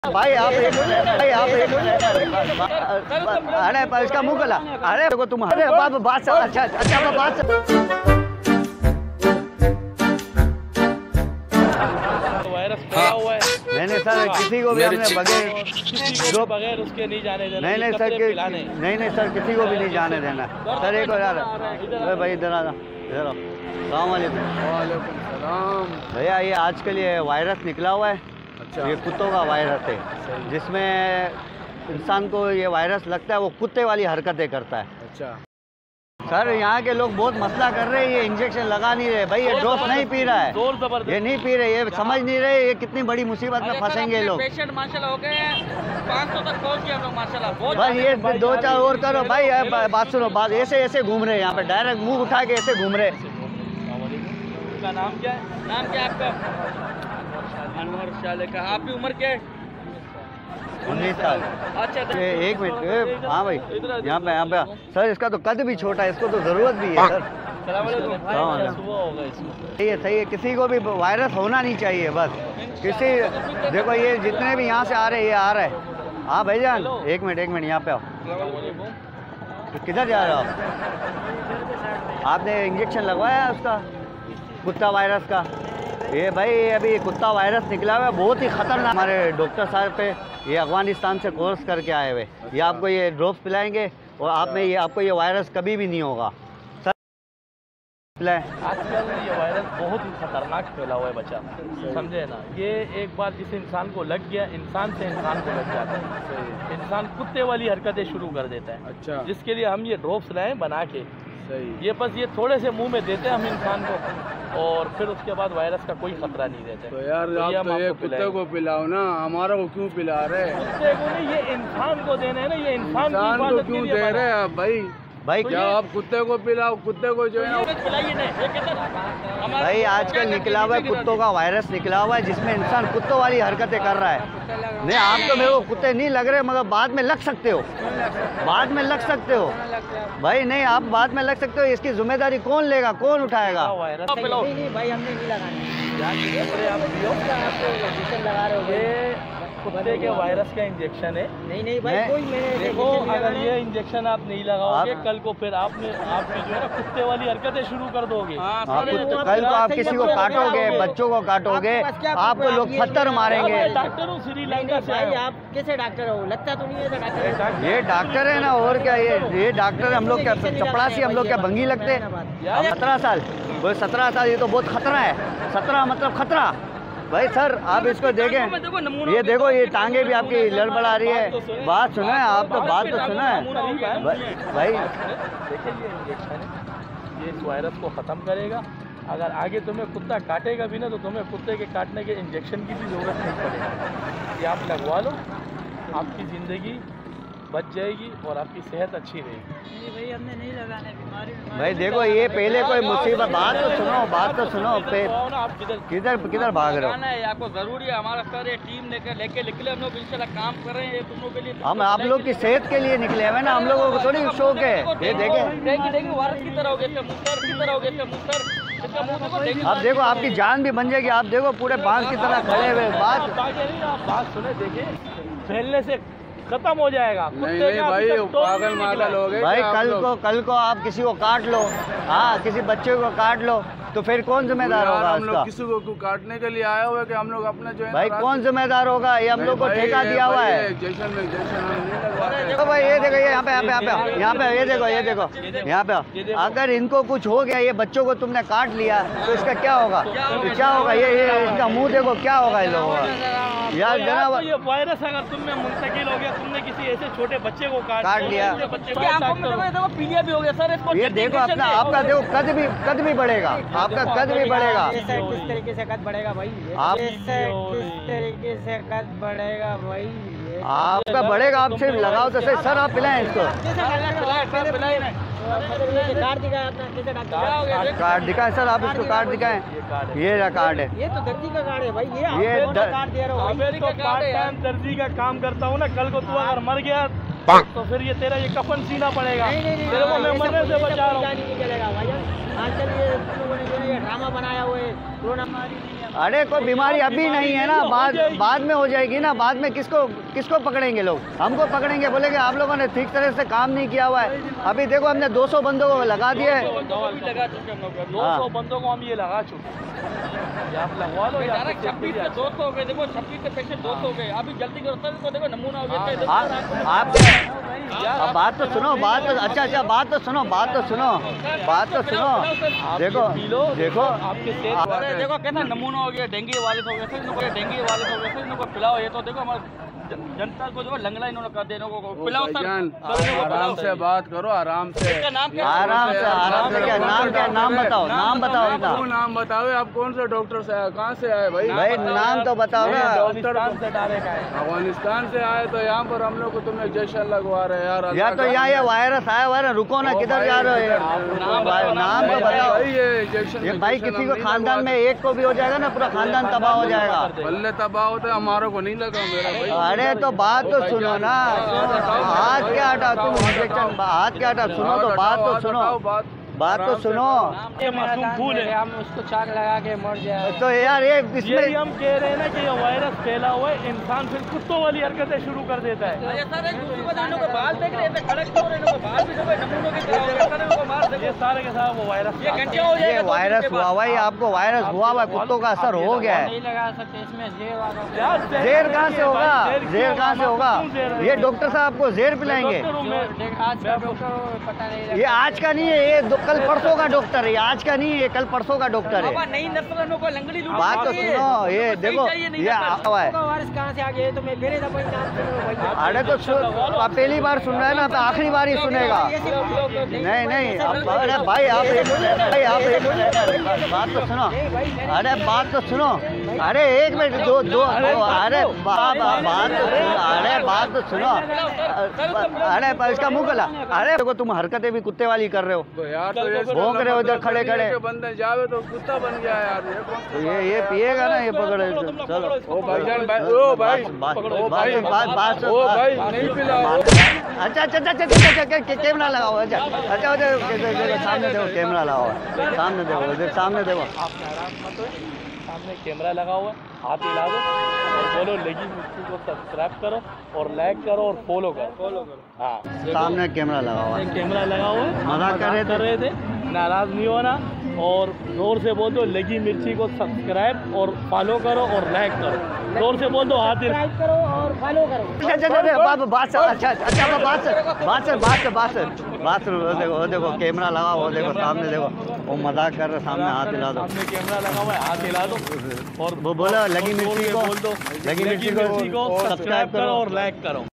भाई आप अरे इसका मुंह खोला। अरे देखो तुम अरे बात अच्छा बात नहीं सर, किसी को भी हमने बगैर उसके नहीं जाने देना। नहीं सर, नहीं सर, किसी को भी नहीं जाने देना सर। एक और यार भाई इधर आ, सलाम वालेकुम भैया। ये आजकल ये वायरस निकला हुआ है। अच्छा। ये कुत्तों का वायरस है, जिसमें इंसान को ये वायरस लगता है, वो कुत्ते वाली हरकतें करता है। अच्छा सर, यहाँ के लोग बहुत मसला कर रहे हैं, ये इंजेक्शन लगा नहीं रहे भाई, ये ड्रॉप नहीं पी रहा है, ये नहीं पी रहे, ये समझ नहीं रहे ये कितनी बड़ी मुसीबत में फंसेंगे लोग। पेशेंट माशाल्लाह हो गए हैं, 500 तक पहुँच गए हम लोग माशाल्लाह। भाई ये 2-4 और करो भाई। बात सुनो, बात ऐसे घूम रहे हैं यहाँ पे, डायरेक्ट मुँह उठा के ऐसे घूम रहे। का नाम क्या है? नाम क्या है आपका? अनवर शाले का। आपकी उम्र क्या है? 19 साल। अच्छा एक मिनट। हाँ भाई यहाँ पे सर, इसका तो कद भी छोटा है, इसको तो जरूरत भी है सर। सही है, किसी को भी वायरस होना नहीं चाहिए बस। किसी देखो ये जितने भी यहाँ से आ रहे हैं, ये आ रहा है। हाँ भाईजान एक मिनट यहाँ पे आओ। किधर जा रहे हो आप? आपने इंजेक्शन लगवाया है उसका, कुत्ता वायरस का? ये भाई अभी कुत्ता वायरस निकला हुआ है, बहुत ही खतरनाक। हमारे डॉक्टर साहब पे ये अफगानिस्तान से कोर्स करके आए हुए, ये आपको ये ड्रॉप्स पिलाएंगे और आपको ये वायरस कभी भी नहीं होगा सर। आजकल ये वायरस बहुत ही खतरनाक फैला हुआ है बच्चा, समझे ना। ये एक बार जिस इंसान को लग गया, इंसान से इंसान को लग जाता है, इंसान कुत्ते वाली हरकतें शुरू कर देता है। अच्छा। जिसके लिए हम ये ड्रॉप्स लाए बना के, ये बस ये थोड़े से मुंह में देते हैं हम इंसान को, और फिर उसके बाद वायरस का कोई खतरा नहीं रहता। तो यार आप तो ये कुत्ते को पिलाओ ना, हमारा को क्यों पिला रहे हैं? कुत्ते को नहीं, ये इंसान को देना है ना, ये इंसान को क्यों दे रहे हैं आप भाई? क्या आप कुत्ते को पिलाओ, कुत्ते को जो है भाई आजकल निकला हुआ है कुत्तों का वायरस निकला हुआ है, जिसमें इंसान कुत्तों वाली हरकतें कर रहा है। नहीं आप तो मेरे को कुत्ते नहीं लग रहे, मगर बाद में लग सकते हो, बाद में लग सकते हो भाई। नहीं आप बाद में लग सकते हो, इसकी जिम्मेदारी कौन लेगा, कौन उठाएगा? नहीं भाई हमने नहीं लगाना। कुत्ते के वायरस का इंजेक्शन है। नहीं भाई कोई देखो, अगर ये इंजेक्शन आप नहीं लगाओगे, कल को फिर आपकी जो है ना कुत्ते वाली हरकतें शुरू कर दोगे। कल को आप किसी को काटोगे, बच्चों को काटोगे, आपको लोग पत्थर मारेंगे। डॉक्टर हूँ श्रीलंका से। आप कैसे डॉक्टर हो? लगता तो नहीं है डॉक्टर। ये डॉक्टर है ना, और क्या ये डॉक्टर हम लोग क्या चपड़ासी, हम लोग क्या भंगी लगते हैं? 17 साल, वो 17 साल, ये तो बहुत खतरा है। 17 मतलब खतरा भाई सर। आप इसको देखें, ये देखो ये टांगे भी आपकी लड़बड़ा रही है। बात सुना है आप, तो बात तो सुना है भाई। देखिए ये इंजेक्शन है, ये इस वायरस को ख़त्म करेगा। अगर आगे तुम्हें कुत्ता काटेगा भी ना, तो तुम्हें कुत्ते के काटने के इंजेक्शन की भी ज़रूरत नहीं पड़ेगी। ये आप लगवा लो, आपकी ज़िंदगी बच जाएगी और आपकी सेहत अच्छी रहेगी। नहीं भाई हमने नहीं लगाने, बीमारी भाई देखो ये पहले कोई मुसीबत, बात तो सुनो, बात तो सुनो। आप किधर भाग रहे हो? आपको जरूरी है, हमारा सर ये टीम लेके निकले हम लोग, इंशाल्लाह काम कर रहे हैं तुम लोग के लिए। हम आप लोग की सेहत के लिए निकले हुए ना, हम लोगों को थोड़ी शौक है। ये देखें वायरस की तरह हो गया, अब देखो आपकी जान भी बन जाएगी। आप देखो पूरे बांस की तरह खड़े हुए। बात सुने, देखिए फैलने से खत्म हो जाएगा। नहीं भाई पागल मागल हो गए भाई। कल को आप किसी को काट लो, हाँ किसी बच्चे को काट लो, तो फिर कौन जिम्मेदार होगा? हम लोग किसी को काटने के लिए आए हुए कि हम लोग अपने जो है भाई कौन जिम्मेदार होगा? ये हम लोग को ठेका दिया हुआ है। देखो भाई ये देखो, ये यहाँ पे ये देखो यहाँ पे, अगर इनको कुछ हो गया, ये बच्चों को तुमने काट लिया, तो इसका क्या होगा? क्या होगा? ये इसका मुंह देखो क्या होगा इन लोगों का यार। जनाब ये वायरस अगर तुम में मुंतकिल हो गया, तुमने किसी ऐसे छोटे बच्चे को काट लिया, पीलिया भी हो गया सर इसको। ये देखो अपना, आपका देखो कद भी बढ़ेगा, आपका कद भी बढ़ेगा। किस तरीके से कद बढ़ेगा भाई? आप किस तरीके से कद बढ़ेगा भाई? आपका बढ़ेगा, आप सिर्फ लगाओ तो सही। सर आप पिलाएं इसको, कार्ड दिखाएं सर, आप इसको कार्ड दिखाएं। ये रहा कार्ड है, ये तो दर्जी का कार्ड है भाई। ये कार्ड दे रहा हूँ। मैं तो पार्ट टाइम दर्जी का काम करता हूँ ना। कल को तू अगर मर गया तो फिर ये तेरा ये कफन सीना पड़ेगा। तेरे को मैं मरने से बचा रहा हूँ। नहीं चलेगा भाई। आजकल ये ड्रामा बनाया हुआ है, कोरोना महामारी अरे कोई बीमारी अभी नहीं है ना, बाद में हो जाएगी ना। बाद में किसको पकड़ेंगे लोग? हमको पकड़ेंगे, बोलेंगे आप लोगों ने ठीक तरह से काम नहीं किया हुआ है। अभी देखो हमने 200 बंदों को लगा दिया है। 200 बंदों को हम ये लगा चुके हैं। आप लगवा लो यार। 26 से 200 हो गए, देखो 26 से पेशेंट 200 हो गए। अभी जल्दी करो सर, इसको देखो नमूना हो गया। आप बात तो सुनो, बात तो अच्छा बात तो सुनो, बात तो सुनो। देखो आपके देखो कैसा नमूना हो गया। डेंगू वाले हो गए थे, डेंगू वाले हो गए थे, इनको पिलाओ। ये तो देखो हमारे जनता को जो लंगड़ा इन्होंने कर देने को पिलाओ सर। आराम से बात करो, आराम से। आराम से क्या नाम बताओ, नाम बताओ। नाम बताओ, आप कौन से डॉक्टर से आए, कहाँ से आए भाई? नाम तो बताओ ना। अफगानिस्तान से आए तो यहाँ पर हम लोग को तुम इंजेक्शन लगवा रहे हैं यार। तो यहाँ ये वायरस आया हुआ है, रुको ना, किधर जा रहे हो? नाम तो बताओ। ये इंजेक्शन ये भाई किसी को खानदान में एक को भी हो जाएगा ना, पूरा खानदान तबाह हो जाएगा। बल्ले तबाह होता है, हमारे को नहीं लगा मेरा भाई। अरे तो बात तो सुनो ना, हाथ क्या हटा तुम इंजेक्शन, हाथ क्या हटा, सुनो तो बात तो सुनो, बात तो सुनो। ये मासूम फूल है, हम उसको चाक लगा के मर जाए। तो यार ये इसमें हम कह रहे हैं ना कि ये वायरस फैला हुआ है, इंसान फिर कुत्तों वाली हरकतें शुरू कर देता है। ये सारे के सारे वो वायरस, ये वायरस हुआ हुआ है, आपको वायरस हुआ हुआ है, कुत्तों का असर हो गया है। नहीं लगा सकते इसमें जेर कहाँ से होगा? जेर कहाँ से होगा? ये डॉक्टर साहब आपको जेर पिलाएंगे? पता नहीं। ये आज का नहीं है, ये कल परसों का डॉक्टर है। आज का नहीं है, कल परसों का डॉक्टर है। नई नस्ल को लंगड़ी बात तो सुनो, ये देखो ये हुआ है। वायरस कहाँ से आ गया? तो मैं मेरे दफा नाम सुन रहा हूँ भाई। अरे तो आप पहली बार सुन रहे हैं ना, तो आखिरी बार ही सुनेगा। नहीं अरे भाई आप बात तो सुनो। अरे बात तो सुनो। अरे एक मिनट दो अरे बात तो सुनो। अरे इसका मुंह खोला। अरे देखो तुम हरकतें भी कुत्ते वाली कर रहे हो यार, तो भौंक रहे हो इधर खड़े खड़े। बंदे जावे तो कुत्ता बन गया यार। ये पिएगा ना, ये पकड़े। चलो ओ भाईजान, ओ भाई, बात ओ भाई नहीं पिलाओ। अच्छा कैमरा लगाओ। अच्छा सामने देखो, कैमरा लगाओ, सामने देखो। सामने कैमरा लगा हुआ है, हाथ हिला दो और बोलो लगी मिर्ची को सब्सक्राइब करो और लाइक करो और फॉलो करो। हाँ, सामने कैमरा लगा हुआ है, कैमरा लगा हुआ है। मजाक कर रहे थे, नाराज नहीं होना और जोर से बोल दो लगी मिर्ची को सब्सक्राइब और फॉलो करो और लाइक करो। जोर से बोल दो, हाथ सब्सक्राइब करो और फॉलो करो। बात देखो कैमरा लगा हुआ, देखो सामने देखो, वो मजाक कर रहे, सामने हाथ हिला दो। सामने कैमरा लगा हुआ है, हाथ हिला दो और वो बोला लगी मिर्ची को सब्सक्राइब करो और लाइक करो।